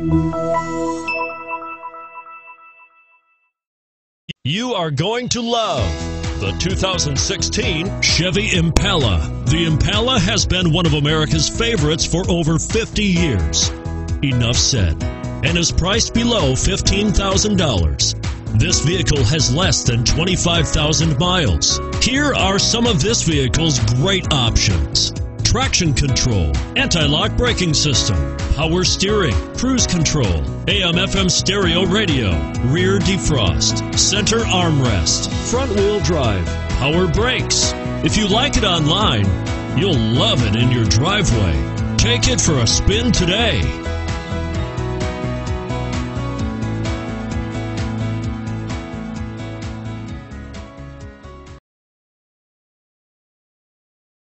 You are going to love the 2016 Chevy Impala. The Impala has been one of America's favorites for over 50 years. Enough said. And is priced below $15,000. This vehicle has less than 25,000 miles. Here are some of this vehicle's great options: traction control, anti-lock braking system, power steering, cruise control, AM/FM stereo radio, rear defrost, center armrest, front wheel drive, power brakes. If you like it online, you'll love it in your driveway. Take it for a spin today.